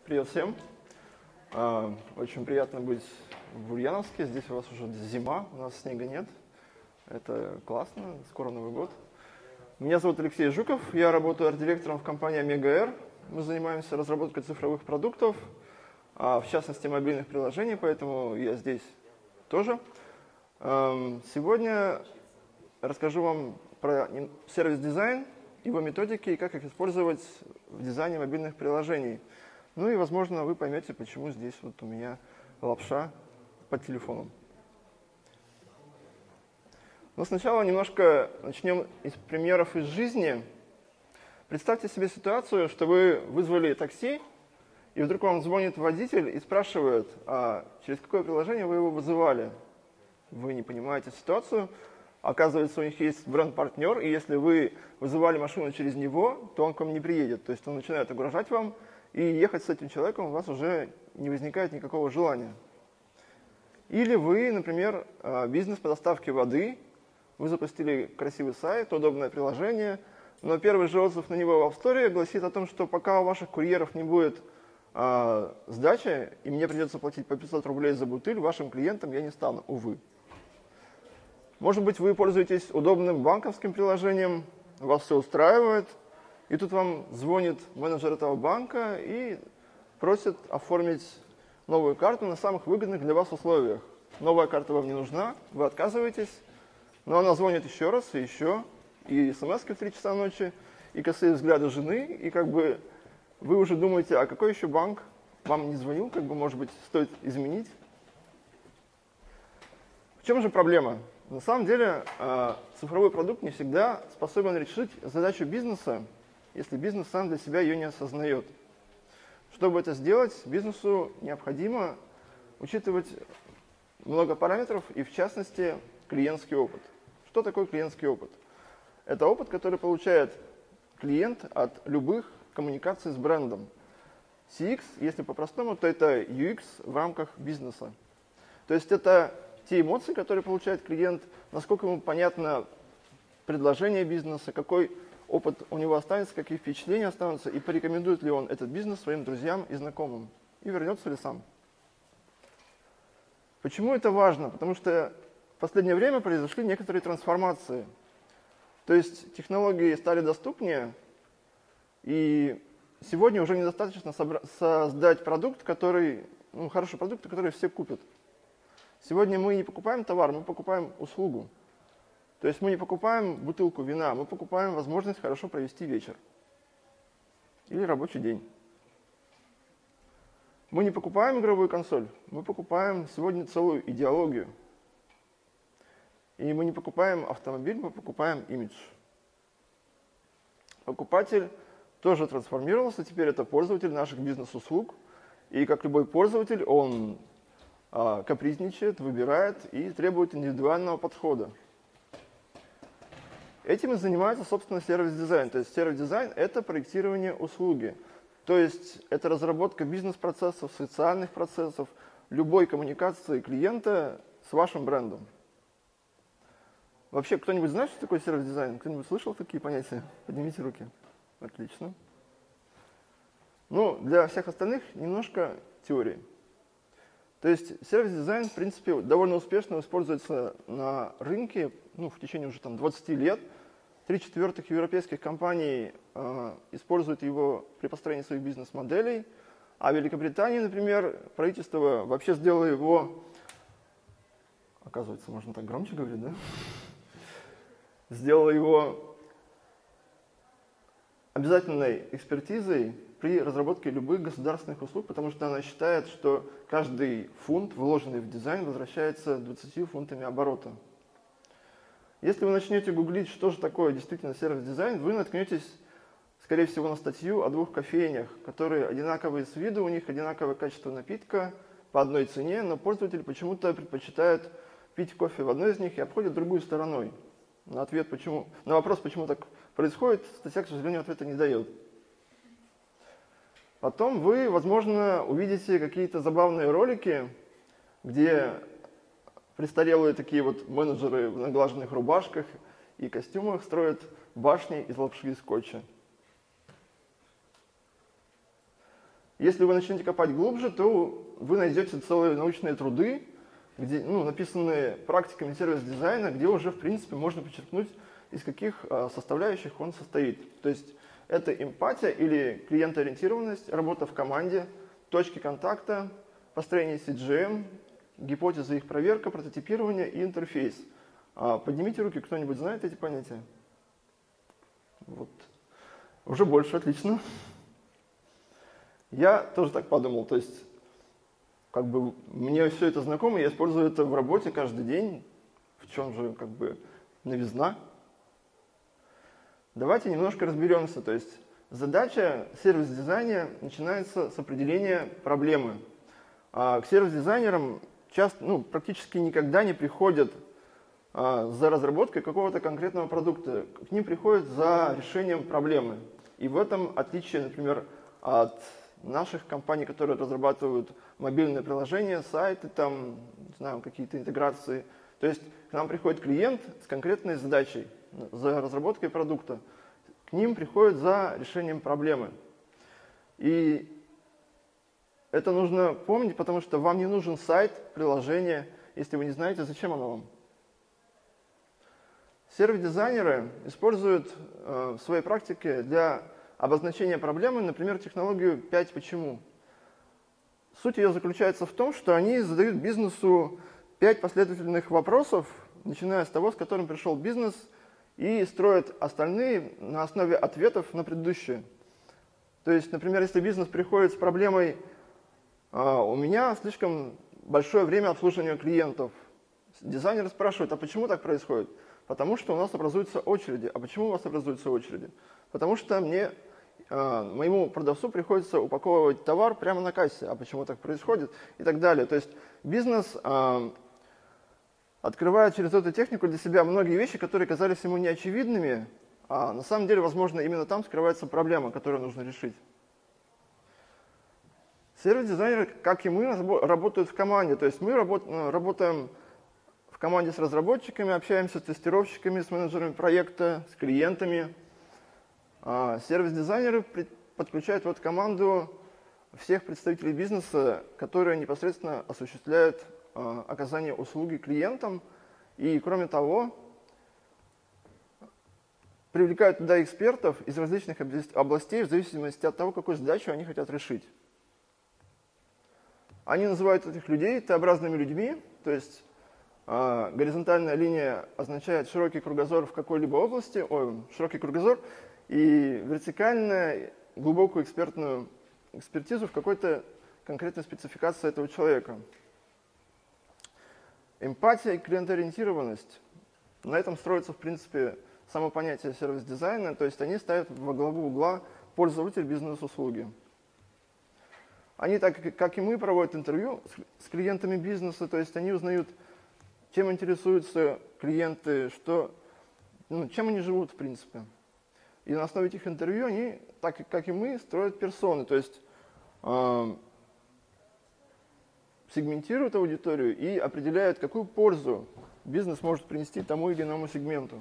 Привет всем. Очень приятно быть в Ульяновске. Здесь у вас уже зима, у нас снега нет. Это классно, скоро Новый год. Меня зовут Алексей Жуков, я работаю арт-директором в компании Omega-R. Мы занимаемся разработкой цифровых продуктов, в частности мобильных приложений, поэтому я здесь тоже. Сегодня расскажу вам про сервис-дизайн, его методики и как их использовать в дизайне мобильных приложений. Ну и, возможно, вы поймете, почему здесь вот у меня лапша под телефоном. Но сначала немножко начнем из примеров из жизни. Представьте себе ситуацию, что вы вызвали такси, и вдруг вам звонит водитель и спрашивает, через какое приложение вы его вызывали. Вы не понимаете ситуацию. Оказывается, у них есть бренд-партнер, и если вы вызывали машину через него, то он к вам не приедет. То есть он начинает угрожать вам, и ехать с этим человеком у вас уже не возникает никакого желания. Или вы, например, бизнес по доставке воды, вы запустили красивый сайт, удобное приложение, но первый же отзыв на него в App Store гласит о том, что пока у ваших курьеров не будет сдачи, и мне придется платить по 500 рублей за бутыль, вашим клиентам я не стану, увы. Может быть, вы пользуетесь удобным банковским приложением, вас все устраивает, и тут вам звонит менеджер этого банка и просит оформить новую карту на самых выгодных для вас условиях. Новая карта вам не нужна, вы отказываетесь, но она звонит еще раз и еще, и смс-ки в 3 часа ночи, и косые взгляды жены, и как бы вы уже думаете, а какой еще банк вам не звонил, как бы, может быть, стоит изменить. В чем же проблема? На самом деле цифровой продукт не всегда способен решить задачу бизнеса, если бизнес сам для себя ее не осознает. Чтобы это сделать, бизнесу необходимо учитывать много параметров и, в частности, клиентский опыт. Что такое клиентский опыт? Это опыт, который получает клиент от любых коммуникаций с брендом. CX, если по-простому, то это UX в рамках бизнеса. То есть это те эмоции, которые получает клиент, насколько ему понятно предложение бизнеса, какой опыт у него останется, какие впечатления останутся, и порекомендует ли он этот бизнес своим друзьям и знакомым, и вернется ли сам. Почему это важно? Потому что в последнее время произошли некоторые трансформации. То есть технологии стали доступнее, и сегодня уже недостаточно создать продукт, хороший продукт, который все купят. Сегодня мы не покупаем товар, мы покупаем услугу. То есть мы не покупаем бутылку вина, мы покупаем возможность хорошо провести вечер или рабочий день. Мы не покупаем игровую консоль, мы покупаем сегодня целую идеологию. И мы не покупаем автомобиль, мы покупаем имидж. Покупатель тоже трансформировался, теперь это пользователь наших бизнес-услуг. И как любой пользователь, он капризничает, выбирает и требует индивидуального подхода. Этим и занимается, собственно, сервис-дизайн. То есть сервис-дизайн – это проектирование услуги. То есть это разработка бизнес-процессов, социальных процессов, любой коммуникации клиента с вашим брендом. Вообще, кто-нибудь знает, что такое сервис-дизайн? Кто-нибудь слышал такие понятия? Поднимите руки. Отлично. Ну, для всех остальных немножко теории. То есть сервис-дизайн, в принципе, довольно успешно используется на рынке в течение уже 20 лет. 3/4 европейских компаний используют его при построении своих бизнес-моделей. А в Великобритании, например, правительство вообще сделало его, оказывается, можно так громче говорить, да? Сделало его обязательной экспертизой при разработке любых государственных услуг, потому что она считает, что каждый фунт, вложенный в дизайн, возвращается 20 фунтами оборота. Если вы начнете гуглить, что же такое действительно сервис-дизайн, вы наткнетесь, скорее всего, на статью о 2 кофейнях, которые одинаковые с виду, у них одинаковое качество напитка по одной цене, но пользователь почему-то предпочитает пить кофе в одной из них и обходит другую стороной. На вопрос, почему так происходит, статья, к сожалению, ответа не дает. Потом вы, возможно, увидите какие-то забавные ролики, где престарелые такие вот менеджеры в наглаженных рубашках и костюмах строят башни из лапши и скотча. Если вы начнете копать глубже, то вы найдете целые научные труды, где, написанные практиками сервис-дизайна, где уже, в принципе, можно подчеркнуть, из каких составляющих он состоит. То есть это эмпатия или клиентоориентированность, работа в команде, точки контакта, построение CGM, гипотезы их проверка, прототипирование и интерфейс. Поднимите руки, кто-нибудь знает эти понятия? Вот. Уже больше, отлично. Я тоже так подумал, то есть мне все это знакомо, я использую это в работе каждый день, в чем же новизна. Давайте немножко разберемся, то есть задача сервис-дизайна начинается с определения проблемы. К сервис-дизайнерам практически никогда не приходят за разработкой какого-то конкретного продукта, к ним приходят за решением проблемы. И в этом отличие, например, от наших компаний, которые разрабатывают мобильные приложения, сайты, какие-то интеграции. То есть к нам приходит клиент с конкретной задачей, за разработкой продукта. К ним приходят за решением проблемы. И это нужно помнить, потому что вам не нужен сайт, приложение, если вы не знаете, зачем оно вам. Сервис-дизайнеры используют в своей практике для обозначения проблемы, например, технологию 5 «почему». Суть ее заключается в том, что они задают бизнесу 5 последовательных вопросов, начиная с того, с которым пришел бизнес, и строят остальные на основе ответов на предыдущие. То есть, например, если бизнес приходит с проблемой «у меня слишком большое время обслуживания клиентов», дизайнер спрашивает: а почему так происходит? Потому что у нас образуются очереди. А почему у вас образуются очереди? Потому что моему продавцу приходится упаковывать товар прямо на кассе. А почему так происходит? И так далее. То есть бизнес открывает через эту технику для себя многие вещи, которые казались ему неочевидными, а на самом деле, возможно, именно там скрывается проблема, которую нужно решить. Сервис-дизайнеры, как и мы, работают в команде. То есть мы работаем в команде с разработчиками, общаемся с тестировщиками, с менеджерами проекта, с клиентами. Сервис-дизайнеры подключают в эту команду всех представителей бизнеса, которые непосредственно осуществляют оказание услуги клиентам. И, кроме того, привлекают туда экспертов из различных областей в зависимости от того, какую задачу они хотят решить. Они называют этих людей Т-образными людьми, то есть горизонтальная линия означает широкий кругозор в какой-либо области, широкий кругозор, и вертикальная глубокую экспертизу в какой-то конкретной спецификации этого человека. Эмпатия и клиентоориентированность. На этом строится, в принципе, само понятие сервис-дизайна, то есть они ставят во главу угла пользователь бизнес-услуги. Они, так как и мы, проводят интервью с клиентами бизнеса, то есть они узнают, чем интересуются клиенты, чем они живут, в принципе. И на основе этих интервью они, так как и мы, строят персоны, то есть сегментируют аудиторию и определяют, какую пользу бизнес может принести тому или иному сегменту.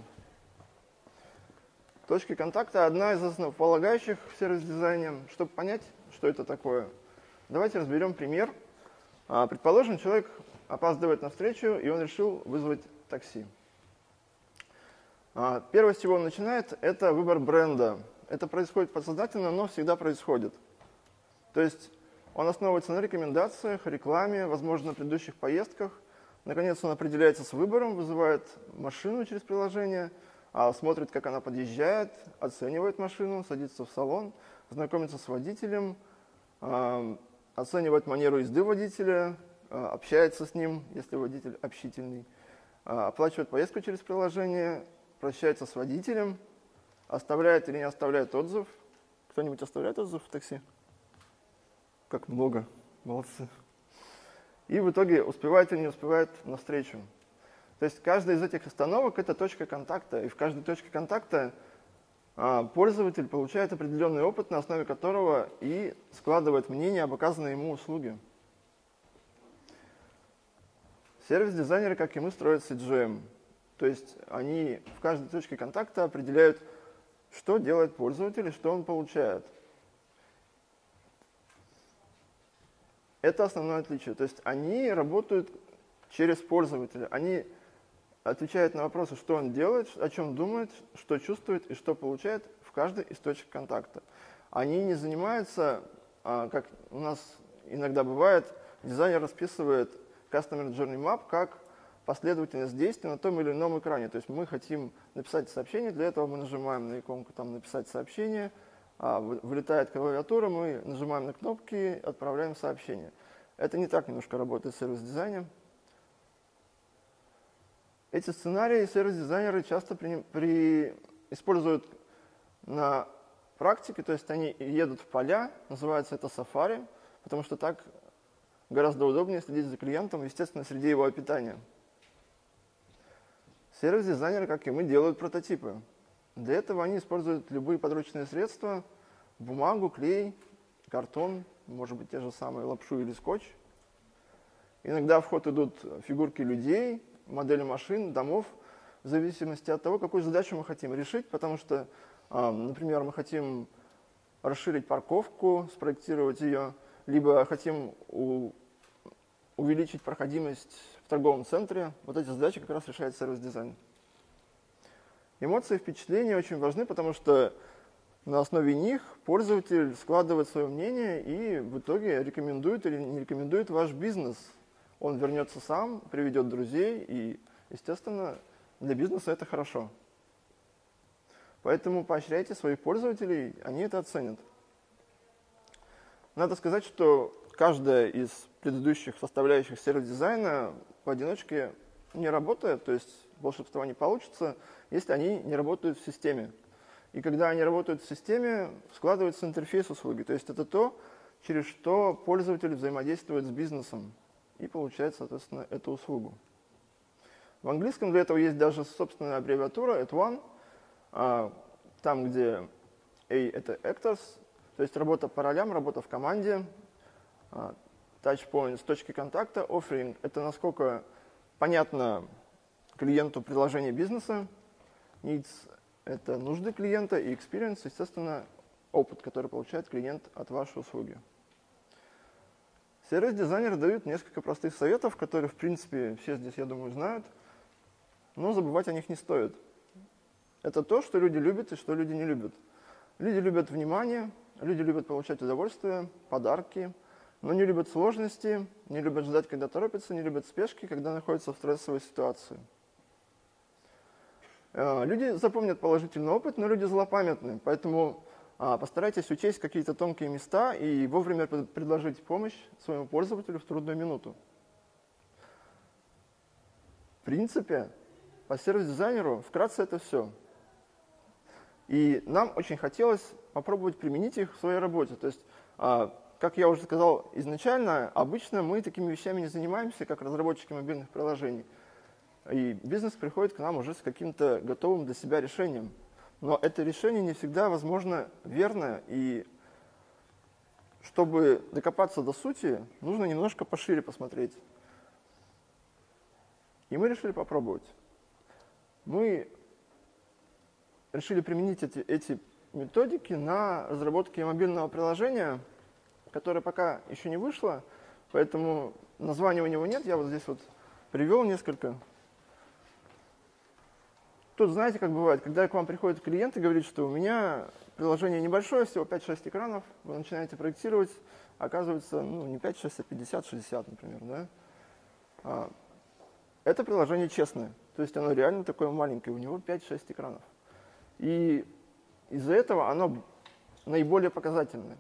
Точка контакта – одна из основополагающих в сервис-дизайне. Чтобы понять, что это такое, давайте разберем пример. Предположим, человек опаздывает на встречу, и он решил вызвать такси. Первое, с чего он начинает, это выбор бренда. Это происходит подсознательно, но всегда происходит. То есть он основывается на рекомендациях, рекламе, возможно, на предыдущих поездках. Наконец он определяется с выбором, вызывает машину через приложение, смотрит, как она подъезжает, оценивает машину, садится в салон, знакомится с водителем, оценивает манеру езды водителя, общается с ним, если водитель общительный, оплачивает поездку через приложение, прощается с водителем, оставляет или не оставляет отзыв. Кто-нибудь оставляет отзыв в такси? Как много. Молодцы. И в итоге успевает или не успевает на встречу. То есть каждая из этих остановок – это точка контакта. И в каждой точке контакта пользователь получает определенный опыт, на основе которого и складывает мнение об оказанной ему услуге. Сервис-дизайнеры, как и мы, строят CGM. То есть они в каждой точке контакта определяют, что делает пользователь и что он получает. Это основное отличие. То есть они работают через пользователя. Они отвечают на вопросы, что он делает, о чем думает, что чувствует и что получает в каждой из точек контакта. Они не занимаются, как у нас иногда бывает, дизайнер расписывает Customer Journey Map как последовательность действий на том или ином экране. То есть мы хотим написать сообщение, для этого мы нажимаем на иконку там «Написать сообщение», вылетает клавиатура, мы нажимаем на кнопки, отправляем сообщение. Это не так немножко работает в сервис-дизайне. Эти сценарии сервис-дизайнеры часто используют на практике, то есть они едут в поля, называется это сафари, потому что так гораздо удобнее следить за клиентом, естественно, среди его питания. Сервис-дизайнеры, как и мы, делают прототипы. Для этого они используют любые подручные средства, бумагу, клей, картон, может быть, те же самые лапшу или скотч. Иногда в ход идут фигурки людей, модели машин, домов, в зависимости от того, какую задачу мы хотим решить, потому что, например, мы хотим расширить парковку, спроектировать ее, либо хотим увеличить проходимость в торговом центре. Вот эти задачи как раз решает сервис-дизайн. Эмоции и впечатления очень важны, потому что на основе них пользователь складывает свое мнение и в итоге рекомендует или не рекомендует ваш бизнес. Он вернется сам, приведет друзей, и, естественно, для бизнеса это хорошо. Поэтому поощряйте своих пользователей, они это оценят. Надо сказать, что каждая из предыдущих составляющих сервис-дизайна поодиночке не работает, то есть волшебства не получится, если они не работают в системе. И когда они работают в системе, складывается интерфейс услуги, то есть это то, через что пользователь взаимодействует с бизнесом и получает, соответственно, эту услугу. В английском для этого есть даже собственная аббревиатура at one, там, где A – это actors, то есть работа по ролям, работа в команде, touchpoints, точки контакта, offering – это насколько понятно клиенту предложение бизнеса, needs – это нужды клиента, и experience, естественно, опыт, который получает клиент от вашей услуги. Сервис-дизайнеры дают несколько простых советов, которые, в принципе, все здесь, я думаю, знают, но забывать о них не стоит. Это то, что люди любят и что люди не любят. Люди любят внимание, люди любят получать удовольствие, подарки, но не любят сложности, не любят ждать, когда торопятся, не любят спешки, когда находятся в стрессовой ситуации. Люди запомнят положительный опыт, но люди злопамятны, поэтому постарайтесь учесть какие-то тонкие места и вовремя предложить помощь своему пользователю в трудную минуту. В принципе, по сервис-дизайнеру вкратце это все. И нам очень хотелось попробовать применить их в своей работе. То есть, как я уже сказал изначально, обычно мы такими вещами не занимаемся, как разработчики мобильных приложений. И бизнес приходит к нам уже с каким-то готовым для себя решением. Но это решение не всегда, возможно, верное. И чтобы докопаться до сути, нужно немножко пошире посмотреть. И мы решили попробовать. Мы решили применить эти методики на разработке мобильного приложения, которое пока еще не вышло, поэтому названия у него нет. Я вот здесь вот привел несколько. Тут, знаете, как бывает, когда к вам приходит клиент и говорит, что у меня приложение небольшое, всего 5-6 экранов, вы начинаете проектировать, оказывается, не 5-6, а 50-60, например. Да? Это приложение честное, то есть оно реально такое маленькое, у него 5-6 экранов. И из-за этого оно наиболее показательное.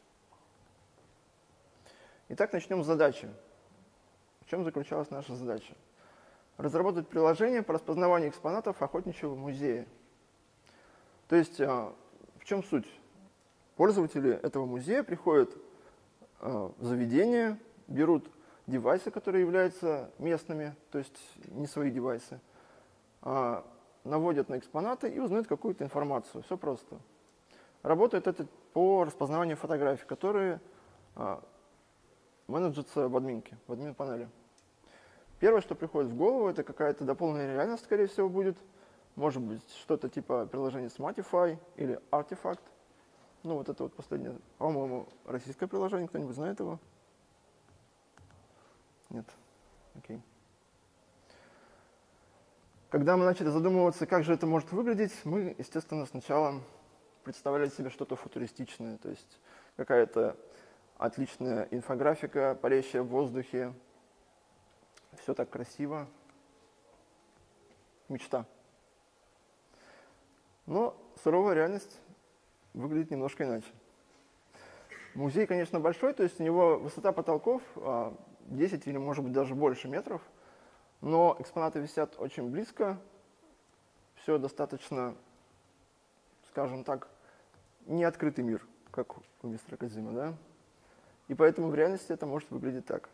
Итак, начнем с задачи. В чем заключалась наша задача? Разработать приложение по распознаванию экспонатов охотничьего музея. То есть, в чем суть? Пользователи этого музея приходят в заведение, берут девайсы, которые являются местными, то есть не свои девайсы, наводят на экспонаты и узнают какую-то информацию. Все просто. Работает это по распознаванию фотографий, которые менеджатся в админке, в админ-панели. Первое, что приходит в голову, это какая-то дополненная реальность, скорее всего, будет. Может быть, что-то типа приложения Smartify или Artifact. Вот это вот последнее, по-моему, российское приложение, кто-нибудь знает его? Нет. Окей. Когда мы начали задумываться, как же это может выглядеть, мы, естественно, сначала представляли себе что-то футуристичное, то есть какая-то отличная инфографика, парящая в воздухе, все так красиво. Мечта. Но суровая реальность выглядит немножко иначе. Музей, конечно, большой, то есть у него высота потолков 10 или, может быть, даже больше метров, но экспонаты висят очень близко, все достаточно, скажем так, не открытый мир, как у мистера Кодзимы, да? И поэтому в реальности это может выглядеть так.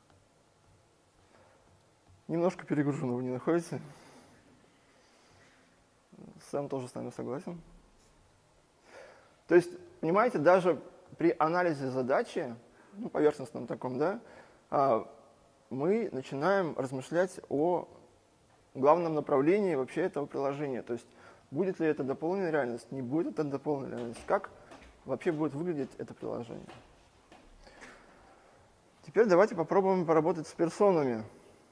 Немножко перегружено, вы не находите? Сэм тоже с нами согласен. То есть, понимаете, даже при анализе задачи, ну, поверхностном таком, да, мы начинаем размышлять о главном направлении вообще этого приложения. То есть, будет ли это дополненная реальность, не будет это дополненная реальность, как вообще будет выглядеть это приложение. Теперь давайте попробуем поработать с персонами.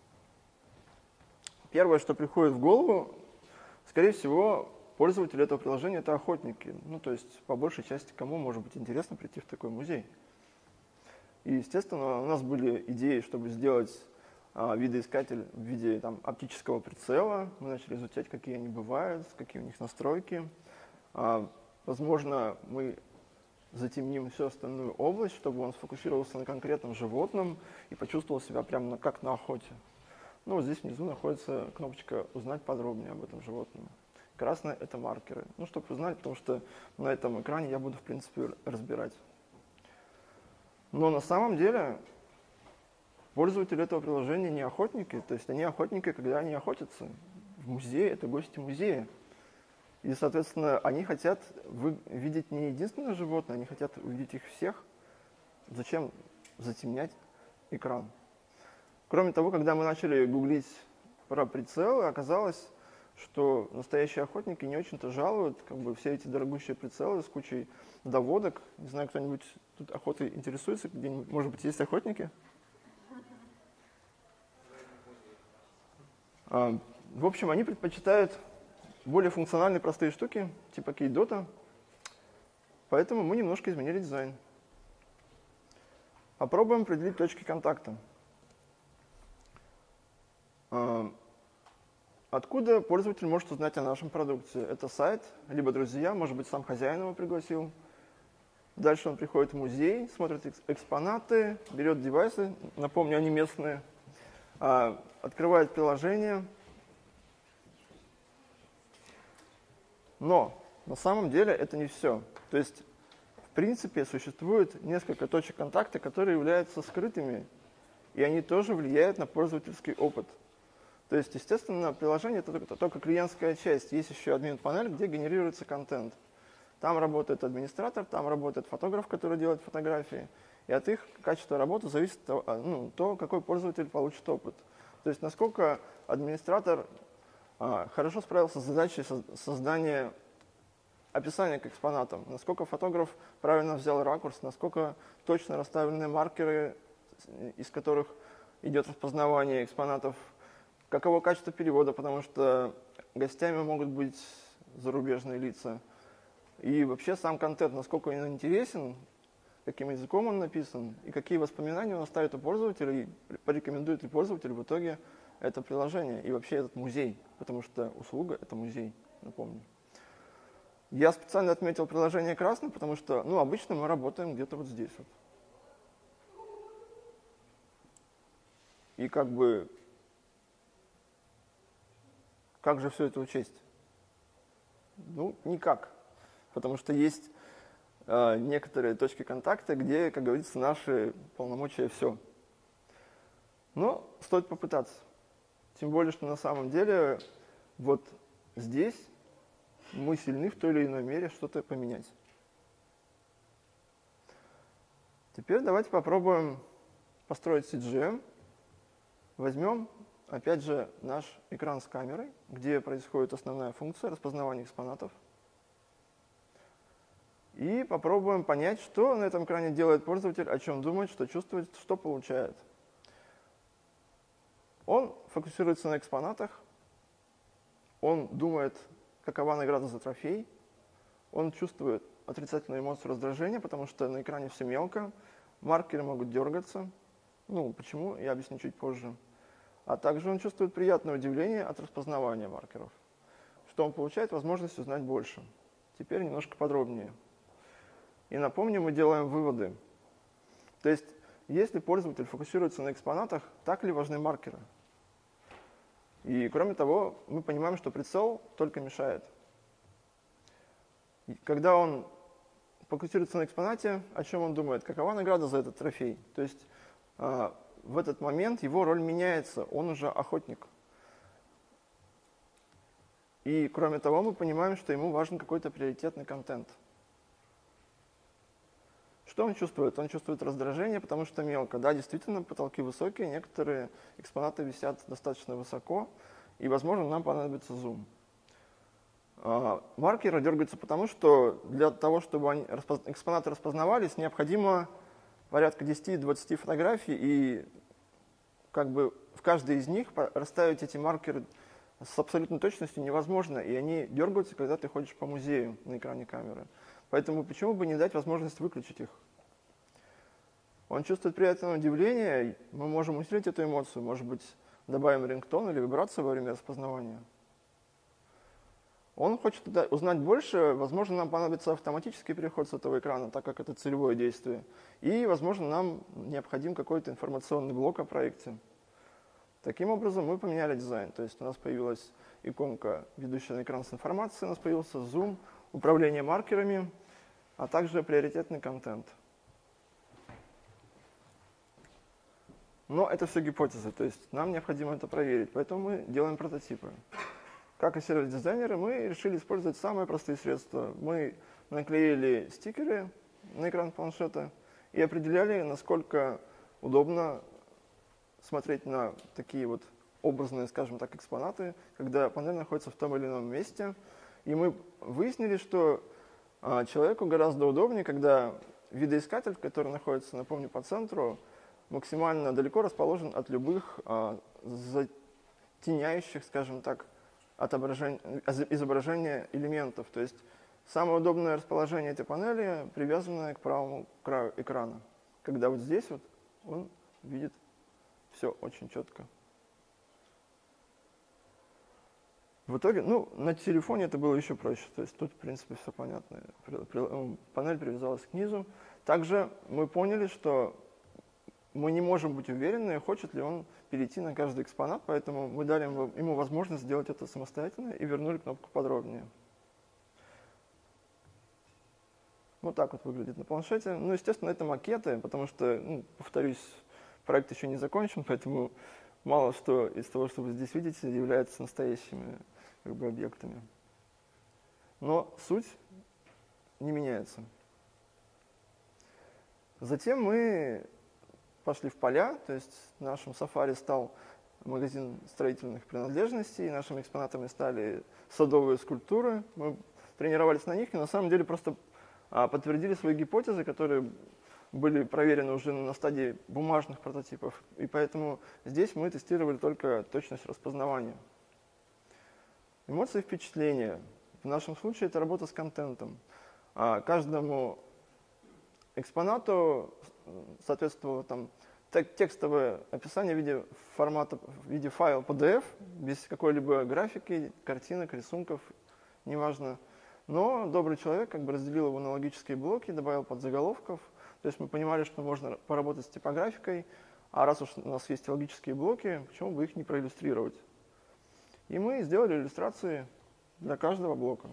Первое, что приходит в голову, скорее всего, пользователи этого приложения – это охотники. Ну, то есть, по большей части, кому может быть интересно прийти в такой музей. И, естественно, у нас были идеи, чтобы сделать видоискатель в виде оптического прицела. Мы начали изучать, какие они бывают, какие у них настройки. Возможно, мы затемним всю остальную область, чтобы он сфокусировался на конкретном животном и почувствовал себя прямо как на охоте. Ну, вот здесь внизу находится кнопочка «Узнать подробнее об этом животном». Красное – это маркеры. Ну, чтобы узнать, потому что на этом экране я буду, в принципе, разбирать. Но на самом деле пользователи этого приложения не охотники. То есть они охотники, когда они охотятся. В музее – это гости музея. И, соответственно, они хотят видеть не единственное животное, они хотят увидеть их всех. Зачем затемнять экран? Кроме того, когда мы начали гуглить про прицелы, оказалось, что настоящие охотники не очень-то жалуют все эти дорогущие прицелы с кучей доводок. Не знаю, кто-нибудь тут охотой интересуется где-нибудь? Может быть, есть охотники? В общем, они предпочитают более функциональные простые штуки, типа кейдота. Поэтому мы немножко изменили дизайн. Попробуем определить точки контакта. Откуда пользователь может узнать о нашем продукте? Это сайт, либо друзья, может быть, сам хозяин его пригласил. Дальше он приходит в музей, смотрит экспонаты, берет девайсы, напомню, они местные, открывает приложение. Но на самом деле это не все. То есть, в принципе, существует несколько точек контакта, которые являются скрытыми, и они тоже влияют на пользовательский опыт. То есть, естественно, приложение – это только клиентская часть. Есть еще админ-панель, где генерируется контент. Там работает администратор, там работает фотограф, который делает фотографии. И от их качества работы зависит то, какой пользователь получит опыт. То есть, насколько администратор хорошо справился с задачей создания описания к экспонатам, насколько фотограф правильно взял ракурс, насколько точно расставлены маркеры, из которых идет распознавание экспонатов, каково качество перевода, потому что гостями могут быть зарубежные лица. И вообще сам контент, насколько он интересен, каким языком он написан, и какие воспоминания он оставит у пользователя, и порекомендует ли пользователь в итоге это приложение, и вообще этот музей, потому что услуга – это музей, напомню. Я специально отметил приложение красным, потому что обычно мы работаем где-то вот здесь. Вот. И как же все это учесть? Никак. Потому что есть некоторые точки контакта, где, как говорится, наши полномочия все. Но стоит попытаться. Тем более, что на самом деле вот здесь мы сильны в той или иной мере что-то поменять. Теперь давайте попробуем построить CGM. Возьмем, опять же, наш экран с камерой, где происходит основная функция распознавания экспонатов. И попробуем понять, что на этом экране делает пользователь, о чем думает, что чувствует, что получает. Он фокусируется на экспонатах, он думает, какова награда за трофей, он чувствует отрицательную эмоцию раздражения, потому что на экране все мелко, маркеры могут дергаться. Ну, почему, я объясню чуть позже. А также он чувствует приятное удивление от распознавания маркеров, что он получает возможность узнать больше. Теперь немножко подробнее. И напомню, мы делаем выводы. То есть, если пользователь фокусируется на экспонатах, так ли важны маркеры? И кроме того, мы понимаем, что прицел только мешает. И когда он фокусируется на экспонате, о чем он думает? Какова награда за этот трофей? То есть в этот момент его роль меняется, он уже охотник. И кроме того, мы понимаем, что ему важен какой-то приоритетный контент. Что он чувствует? Он чувствует раздражение, потому что мелко. Да, действительно, потолки высокие, некоторые экспонаты висят достаточно высоко, и, возможно, нам понадобится зум. Маркеры дергаются потому, что для того, чтобы экспонаты распознавались, необходимо порядка 10-20 фотографий, и как бы в каждой из них расставить эти маркеры с абсолютной точностью невозможно, и они дергаются, когда ты ходишь по музею на экране камеры. Поэтому почему бы не дать возможность выключить их? Он чувствует приятное удивление, мы можем усилить эту эмоцию, может быть, добавим рингтон или вибрацию во время распознавания. Он хочет узнать больше, возможно, нам понадобится автоматический переход с этого экрана, так как это целевое действие. И, возможно, нам необходим какой-то информационный блок о проекте. Таким образом, мы поменяли дизайн. То есть у нас появилась иконка, ведущая на экран с информацией, у нас появился зум, управление маркерами, а также приоритетный контент. Но это все гипотезы, то есть нам необходимо это проверить, поэтому мы делаем прототипы. Как и сервис-дизайнеры, мы решили использовать самые простые средства. Мы наклеили стикеры на экран планшета и определяли, насколько удобно смотреть на такие вот образные, скажем так, экспонаты, когда панель находится в том или ином месте. И мы выяснили, что человеку гораздо удобнее, когда видоискатель, который находится, напомню, по центру, максимально далеко расположен от любых затеняющих, скажем так, изображения элементов. То есть самое удобное расположение этой панели привязанное к правому краю экрана. Когда вот здесь вот он видит все очень четко. В итоге, ну, на телефоне это было еще проще. То есть тут, в принципе, все понятно. Панель привязалась к низу. Также мы поняли, что мы не можем быть уверены, хочет ли он перейти на каждый экспонат, поэтому мы дали ему возможность сделать это самостоятельно и вернули кнопку «Подробнее». Вот так вот выглядит на планшете. Ну, естественно, это макеты, потому что, ну, повторюсь, проект еще не закончен, поэтому мало что из того, что вы здесь видите, является настоящими как бы объектами. Но суть не меняется. Затем мы пошли в поля, то есть нашим Safari стал магазин строительных принадлежностей, нашими экспонатами стали садовые скульптуры. Мы тренировались на них и на самом деле просто подтвердили свои гипотезы, которые были проверены уже на стадии бумажных прототипов. И поэтому здесь мы тестировали только точность распознавания. Эмоции и впечатления. В нашем случае это работа с контентом. Каждому экспонату соответствовало там текстовое описание в виде файла PDF, без какой-либо графики, картинок, рисунков, неважно. Но добрый человек как бы разделил его на логические блоки, добавил подзаголовков. То есть мы понимали, что можно поработать с типографикой, а раз уж у нас есть логические блоки, почему бы их не проиллюстрировать? И мы сделали иллюстрации для каждого блока.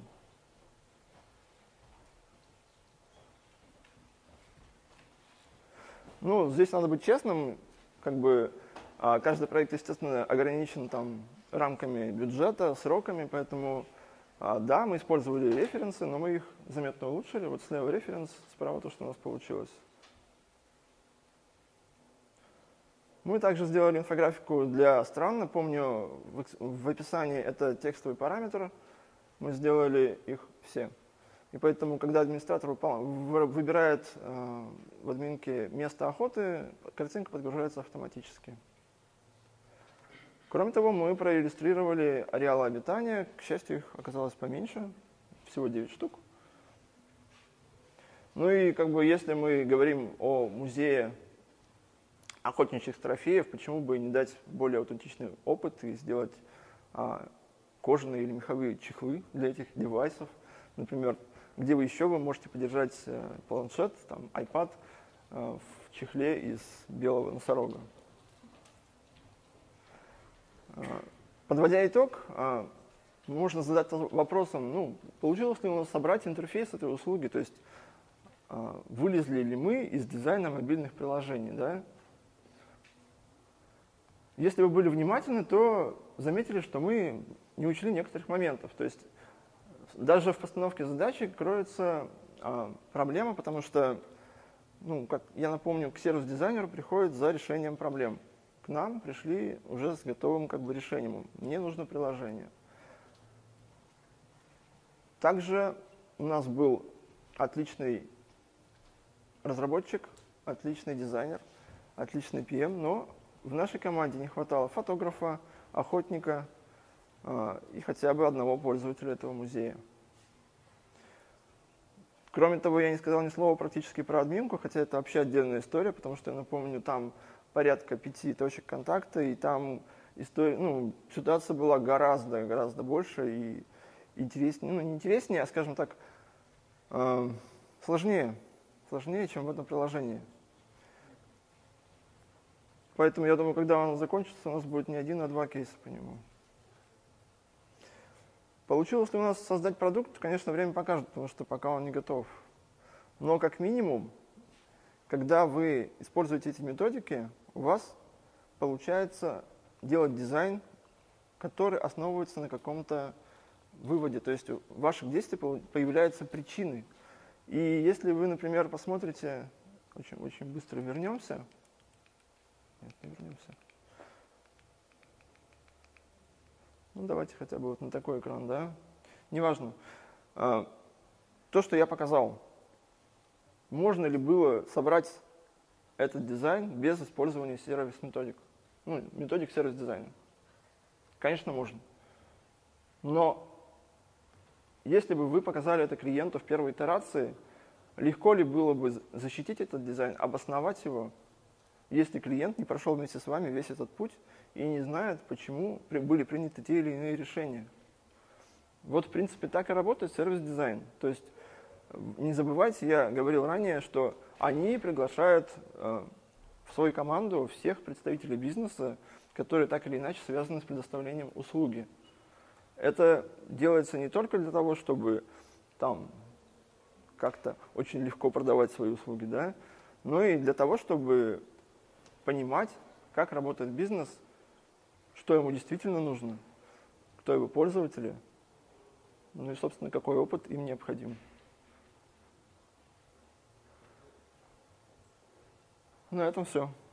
Ну, здесь надо быть честным, как бы каждый проект, естественно, ограничен там рамками бюджета, сроками, поэтому да, мы использовали референсы, но мы их заметно улучшили. Вот слева референс, справа то, что у нас получилось. Мы также сделали инфографику для стран. Напомню, в описании это текстовый параметр. Мы сделали их все. И поэтому, когда администратор выбирает в админке место охоты, картинка подгружается автоматически. Кроме того, мы проиллюстрировали ареалы обитания. К счастью, их оказалось поменьше, всего 9 штук. Ну и если мы говорим о музее охотничьих трофеев, почему бы не дать более аутентичный опыт и сделать кожаные или меховые чехлы для этих девайсов. Например, где вы можете подержать планшет, iPad в чехле из белого носорога. Подводя итог, можно задать вопросом, получилось ли у нас собрать интерфейс этой услуги, то есть вылезли ли мы из дизайна мобильных приложений. Да? Если вы были внимательны, то заметили, что мы не учли некоторых моментов. То есть даже в постановке задачи кроется проблема, потому что, как я напомню, к сервис-дизайнеру приходит за решением проблем. К нам пришли уже с готовым решением. Мне нужно приложение. Также у нас был отличный разработчик, отличный дизайнер, отличный PM, но в нашей команде не хватало фотографа, охотника и хотя бы одного пользователя этого музея. Кроме того, я не сказал ни слова практически про админку, хотя это вообще отдельная история, потому что я напомню, там порядка 5 точек контакта, и там ситуация была гораздо больше и интереснее, не интереснее, а, скажем так, сложнее, чем в этом приложении. Поэтому я думаю, когда он закончится, у нас будет не 1, а 2 кейса по нему. Получилось ли у нас создать продукт? Конечно, время покажет, потому что пока он не готов. Но как минимум, когда вы используете эти методики, у вас получается делать дизайн, который основывается на каком-то выводе. То есть у ваших действий появляются причины. И если вы, например, посмотрите, очень быстро вернемся. Нет, не вернемся. Давайте хотя бы на такой экран, да? Неважно. То, что я показал. Можно ли было собрать этот дизайн без использования сервис-методик? Методик сервис-дизайна. Конечно, можно. Но если бы вы показали это клиенту в первой итерации, легко ли было бы защитить этот дизайн, обосновать его, если клиент не прошел вместе с вами весь этот путь и не знает, почему были приняты те или иные решения? Вот, в принципе, так и работает сервис-дизайн. То есть, не забывайте, я говорил ранее, что они приглашают в свою команду всех представителей бизнеса, которые так или иначе связаны с предоставлением услуги. Это делается не только для того, чтобы как-то очень легко продавать свои услуги, да, но и для того, чтобы понимать, как работает бизнес, что ему действительно нужно, кто его пользователи, и, собственно, какой опыт им необходим. На этом все.